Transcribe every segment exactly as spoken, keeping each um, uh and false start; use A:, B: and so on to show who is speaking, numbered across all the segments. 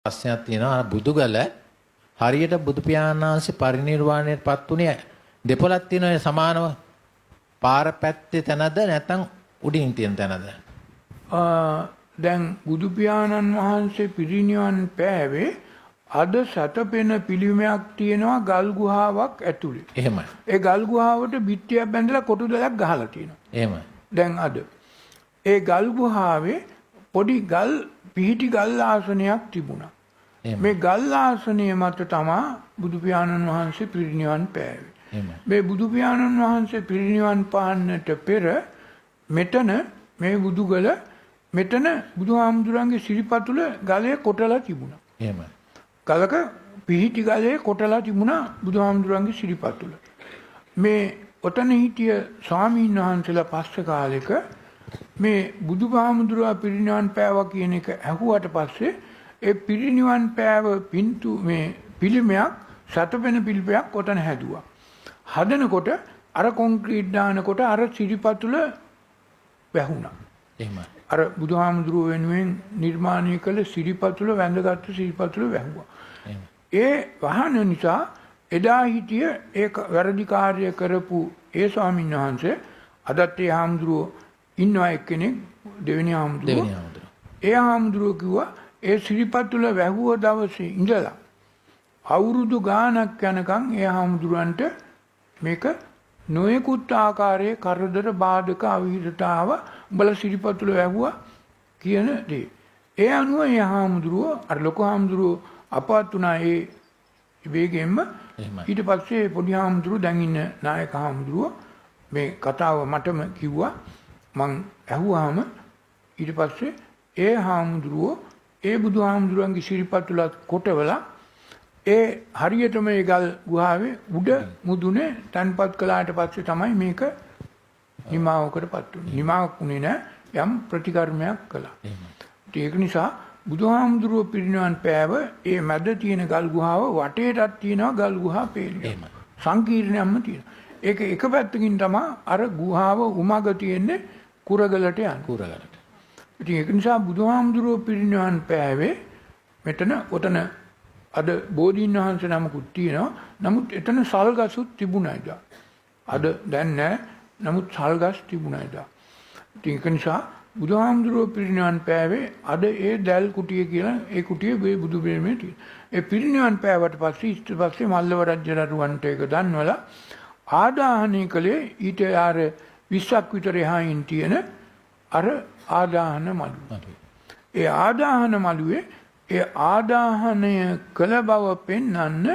A: ප්‍රශ්නයක් තියෙනවා බුදුගල හරියට බුදු පියාණන් වහන්සේ පරිනිර්වාණයටපත් උනේ දෙපොළක් තියෙන සමානව පාර පැත්තේ තැනද නැත්නම් උඩින් තියෙන තැනද?
B: දැන් බුදු පියාණන් වහන්සේ පිරිනිවන් පෑවේ අද සතපෙන පිළිමයක් තියෙනවා ගල් ගුහාවක් ඇතුලේ.
A: එහෙමයි.
B: ඒ ගල් ගුහාවට බිත්තියක් බැඳලා කොටු දෙකක් ගහලා තියෙනවා.
A: එහෙමයි.
B: දැන් අද ඒ ගල් ගුහාවේ පොඩි ගල් පිහිටි ගල් ආසනයක් තිබුණා. මේ ගල් ආසනය මත තමයි බුදු පියාණන් වහන්සේ පිරිනිවන් පෑවේ. මේ බුදු පියාණන් වහන්සේ පිරිනිවන් පාන්නට පෙර මෙතන මේ බුදුගල මෙතන බුදුහාමුදුරන්ගේ සිරිපතුල ගලේ කොටලා තිබුණා.
A: එහෙමයි.
B: ගලක පිහිටි ගලේ කොටලා තිබුණා බුදුහාමුදුරන්ගේ සිරිපතුල. මේ ඔතන හිටිය ස්වාමීන් වහන්සේලා පස්සේ කාලෙක මේ බුදුහාමුදුරුවා පිරිනිවන් පෑවා කියන එක ඇහුවට පස්සේ ඒ පිරිනිවන් පෑව පින්තු මේ පිළිමයක් සතපෙන පිළිමයක් ඔතන හැදුවා. හදනකොට අර කොන්ක්‍රීට් දානකොට අර සිරිපතුල වැහුණා.
A: එහෙමයි.
B: අර බුදුහාමුදුරුව වෙනුවෙන් නිර්මාණය කළ සිරිපතුල වැඳගත්තු සිරිපතුල වැහුවා. ඒ වහන නිසා එදා හිටිය ඒ වැරදි කාර්ය කරපු ඒ ස්වාමීන් වහන්සේ අදත් ඒ හාමුදුරුව ඉන්නවා එක්කෙනෙක් දෙවෙනි හාමුදුරුව. ඒ හාමුදුරුව කිව්වා ඒ සිරිපතුල වැහුව දවසේ ඉඳලා අවුරුදු ගාණක් යනකම් ඒ හාමුදුරන්ට මේක නොයෙකුත් ආකාරයේ කරදර බාධක අවිහිදතාව උඹලා සිරිපතුල වැහුවා කියන දේ. ඒ අනුව ඒ හාමුදුරුව අර ලොකු හාමුදුරුව අපවත් වුණා ඒ වේගෙන්ම. ඊට පස්සේ පොඩි හාමුදුරුව දැන් ඉන්න නායක හාමුදුරුව මේ කතාව මටම කිව්වා. මං ඇහුවාම ඊට පස්සේ ඒ හාමුදුරුව ඒ බුදුහාමුදුරන්ගේ සිරිපතුලත් කොටවලා ඒ හරියටම මේ ගල් ගුහාවේ උඩ මුදුනේ තන්පත් කළාට පස්සේ තමයි මේක නිමාවකටපත් වුනේ. නිමාවක් උනේ නැහැ යම් ප්‍රතිකර්මයක් කළා. ඒක නිසා බුදුහාමුදුරුව පිරිනිවන් පෑව ඒ මැද තියෙන ගල් ගුහාව වටේටත් තියෙනවා ගල් ගුහා පේලිය. සංකීර්ණයක්ම තියෙනවා. ඒක එක පැත්තකින් තමයි අර ගුහාව උමග තියෙන්නේ කුරගලට යන.
A: කුරගලට.
B: ඉතින් ඒක නිසා බුදුහාමුදුරුව පිරිනිවන් පෑවේ මෙතන ඔතන අද බෝධීන් වහන්සේ නමකුත් තියෙනවා. නමුත් එතන සල්ගසුත් තිබුණා එදා. අද දැන් නැහැ. නමුත් සල්ගස් තිබුණා එදා. ඉතින් ඒක නිසා බුදුහාමුදුරුව පිරිනිවන් පෑවේ අද ඒ දැල් කුටිය කියලා ඒ කුටිය මේ බුදු පිළිමේ තියෙන. ඒ පිරිනිවන් පෑවට පස්සේ ඊට පස්සේ මල්ලව රජුරන්ට ඒක දන්වලා ආදාහනය කළේ ඊට ආර විස්සක් විතර එහායින් තියෙන අර ආදාහන මළුව. ඒ ආදාහන මළුවේ ඒ ආදාහනය කළ බව පෙන්වන්න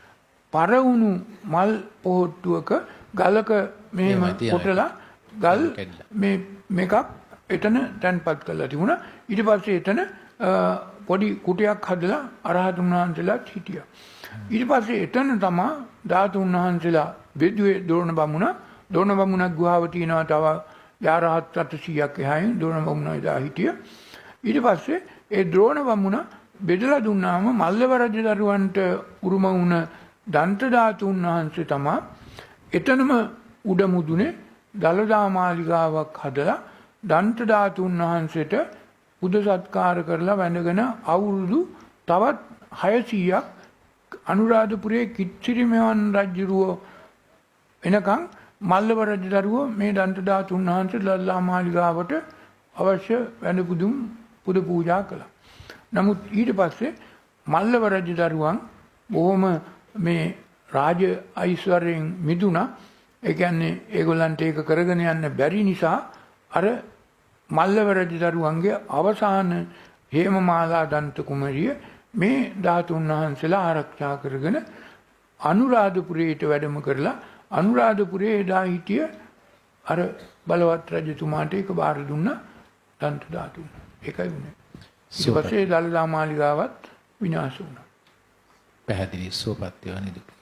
B: පරවුණු මල් පොහට්ටුවක ගලක මෙහෙම කොටලා ගල් මේ මේකක් එතන තැන්පත් කරලා තිබුණා. ඊට පස්සේ එතන පොඩි කුටියක් හදලා අරහතුන් වහන්සේලාත් හිටියා. ඊට පස්සේ එතන තමයි ධාතුන් වහන්සේලා බෙදුවේ දෝරණ බමුණා. දෝරණ බමුණක් ගුහාව තියෙනවා තව යාරහත් අටසීයක් එහායින් දෝරණ බමුණා ඉදා හිටියා. ඊට පස්සේ ඒ ද්‍රෝණ බමුණා බෙදලා දුන්නාම මල්ලව රජ දරුවන්ට උරුම වුණ දන්ත ධාතුන් වහන්සේ තමයි එතනම උඩ මුදුනේ දලදා මාලිගාවක් හදලා දන්ත ධාතුන් වහන්සේට පුද සත්කාර කරලා වැඳගෙන අවුරුදු තවත් හයසීයක් අනුරාධපුරයේ කිච්චිරි මෙවන් රජුරුව එනකන් මල්ලව රජ දරුවෝ මේ දන්ත ධාතුන් වහන්සේ දලදා මාලිගාවට අවශ්‍ය වැඳ පුදුම් පුද පූජා කළා. නමුත් ඊට පස්සේ මල්ලව රජ දරුවන් බොහොම මේ රාජ ඓශ්වර්යයෙන් මිදුණා. ඒ කියන්නේ ඒගොල්ලන්ට ඒක කරගෙන යන්න බැරි නිසා අර මල්ලව රජ දරුවන්ගේ අවසාන හේමමාලා දන්ත කුමරිය මේ ධාතුන් වහන්සේලා ආරක්ෂා කරගෙන අනුරාධපුරයට වැඩම කරලා අනුරාධපුරයේ එදා හිටිය අර බලවත් රජතුමාට ඒක බාර දුන්නා දන්ත ධාතුන්. ඒකයි වුනේ. ඊට පස්සේ දලදා මාලිගාවත් විනාශ වුණා.
A: පැහැදිලි සුවපත් වේවා නේද?